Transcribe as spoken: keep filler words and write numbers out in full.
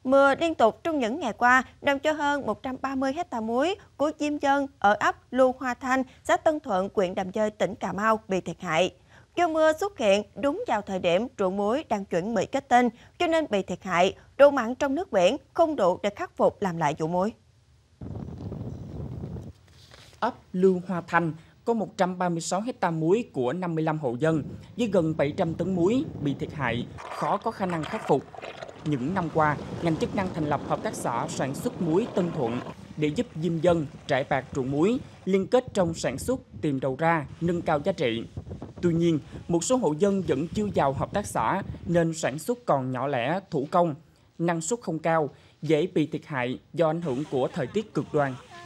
Mưa liên tục trong những ngày qua làm cho hơn một trăm ba mươi hecta muối của diêm dân ở ấp Lưu Hoa Thanh, xã Tân Thuận, huyện Đầm Dơi, tỉnh Cà Mau bị thiệt hại. Do mưa xuất hiện đúng vào thời điểm ruộng muối đang chuẩn bị kết tinh, cho nên bị thiệt hại. Độ mặn trong nước biển không đủ để khắc phục làm lại vụ muối. Ấp Lưu Hoa Thanh có một trăm ba mươi sáu hecta muối của năm mươi lăm hộ dân với gần bảy trăm tấn muối bị thiệt hại, khó có khả năng khắc phục. Những năm qua, ngành chức năng thành lập hợp tác xã sản xuất muối Tân Thuận để giúp diêm dân trải bạt ruộng muối, liên kết trong sản xuất, tìm đầu ra, nâng cao giá trị. Tuy nhiên, một số hộ dân vẫn chưa vào hợp tác xã nên sản xuất còn nhỏ lẻ, thủ công, năng suất không cao, dễ bị thiệt hại do ảnh hưởng của thời tiết cực đoan.